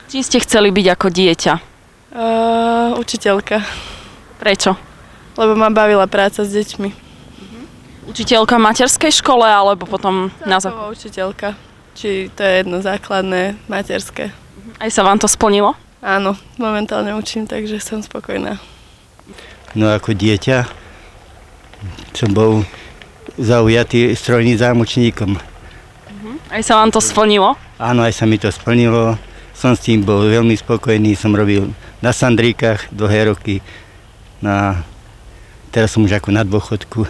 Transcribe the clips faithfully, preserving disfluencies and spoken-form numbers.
Čím ste chceli byť ako dieťa? Uh, učiteľka. Prečo? Lebo ma bavila práca s deťmi. Učiteľka v materskej škole, alebo potom na Celková učiteľka. Či to je jedno základné, materské. Aj sa vám to splnilo? Áno, momentálne učím, takže som spokojná. No ako dieťa som bol zaujatý strojným zámočníkom. Aj sa vám to splnilo? Áno, aj sa mi to splnilo. Som s tým bol veľmi spokojný. Som robil na sandríkach dlhé roky. Na... Teraz som už ako na dôchodku.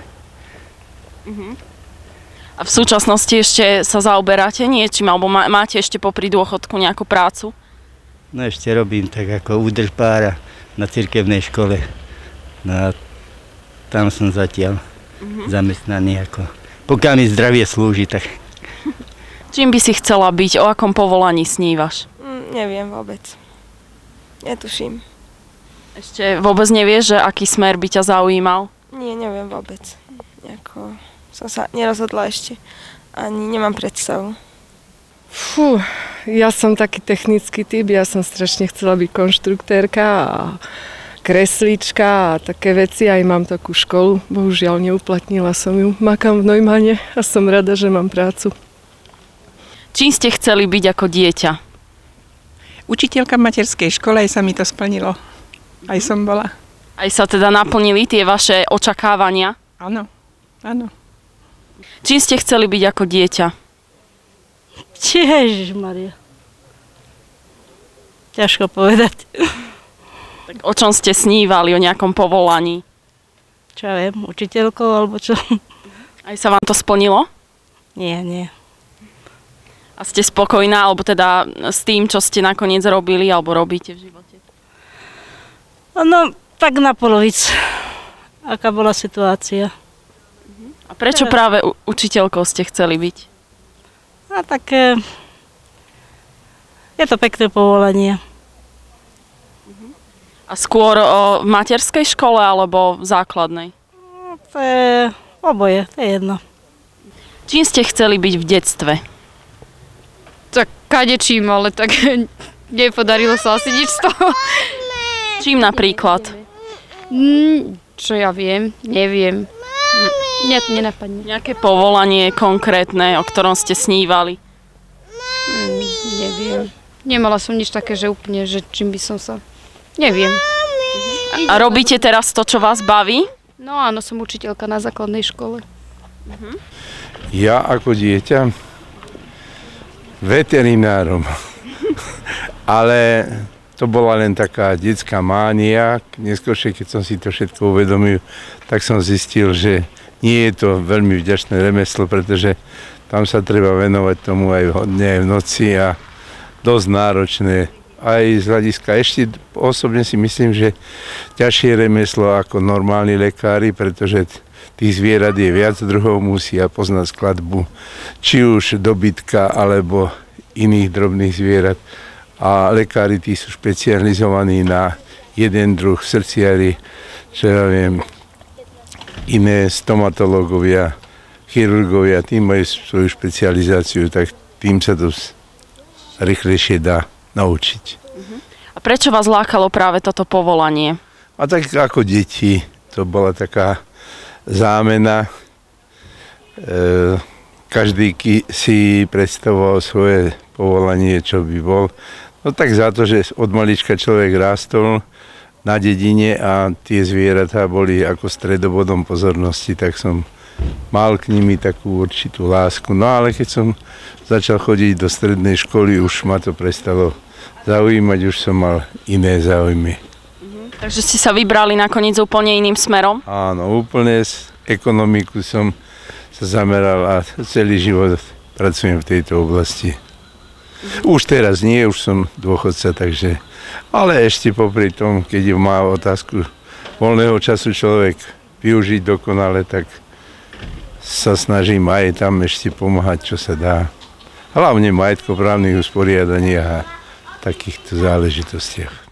A v súčasnosti ešte sa zaoberáte niečím, alebo má, máte ešte popri dôchodku nejakú prácu? No ešte robím tak ako údržbára na cirkevnej škole. No a tam som zatiaľ uh-huh. zamestnaný ako... Pokiaľ mi zdravie slúži, tak... Čím by si chcela byť? O akom povolaní snívaš? Mm, neviem vôbec. Netuším. Ešte vôbec nevieš, že aký smer by ťa zaujímal? Nie, neviem vôbec. Nejako som sa nerozhodla ešte. Ani nemám predstavu. Fú, ja som taký technický typ. Ja som strašne chcela byť konštruktérka a kreslička a také veci. Aj mám takú školu. Bohužiaľ neuplatnila som ju. Makám v Neumanne a som rada, že mám prácu. Čím ste chceli byť ako dieťa? Učiteľka v materskej škole, aj sa mi to splnilo. Aj som bola. Aj sa teda naplnili tie vaše očakávania? Áno, áno. Čím ste chceli byť ako dieťa? Ježišmaria. Ťažko povedať. Tak o čom ste snívali, o nejakom povolaní? Čo ja viem, učiteľkou alebo čo? Aj sa vám to splnilo? Nie, nie. A ste spokojná, alebo teda s tým, čo ste nakoniec robili, alebo robíte v živote? No, tak na polovic. Aká bola situácia. A prečo práve u- učiteľkou ste chceli byť? A tak e, je to pekné povolanie. A skôr o v materskej škole, alebo v základnej? No, to je oboje, to je jedno. Čím ste chceli byť v detstve? Tak kadečím, ale tak nepodarilo sa asi nič z toho. Čím napríklad? Mm, čo ja viem, neviem. Mne to nenapadne. Nejaké povolanie konkrétne, o ktorom ste snívali? Mm, neviem. Nemala som nič také, že úplne, že čím by som sa... Neviem. A, a robíte teraz to, čo vás baví? No áno, som učiteľka na základnej škole. Ja ako dieťa veterinárom. Ale to bola len taká detská mánia. Neskôršie, keď som si to všetko uvedomil, tak som zistil, že nie je to veľmi vďačné remeslo, pretože tam sa treba venovať tomu aj hodne, aj v noci a dosť náročné. Aj z hľadiska, ešte osobne si myslím, že ťažšie remeslo ako normálni lekári, pretože tých zvierat je viac druhov, musia poznať skladbu, či už dobytka, alebo iných drobných zvierat. A lekári tí sú špecializovaní na jeden druh, srdciari, čo ja viem, iné stomatológovia, chirurgovia, tým majú svoju špecializáciu, tak tým sa to rýchlejšie dá naučiť. A prečo vás lákalo práve toto povolanie? A tak ako deti, to bola taká zámena. E, každý si predstavoval svoje povolanie, čo by bol. No tak za to, že od malička človek rástol na dedine a tie zvieratá boli ako stredobodom pozornosti, tak som mal k nimi takú určitú lásku. No ale keď som začal chodiť do strednej školy, už ma to prestalo zaujímať, už som mal iné záujmy. Takže ste sa vybrali nakoniec úplne iným smerom? Áno, úplne z ekonomiku som sa zameral a celý život pracujem v tejto oblasti. Už teraz nie, už som dôchodca, takže... Ale ešte popri tom, keď má otázku voľného času človek využiť dokonale, tak sa snažím aj tam ešte pomáhať, čo sa dá. Hlavne majetkoprávnych usporiadaniach a takýchto záležitostiach.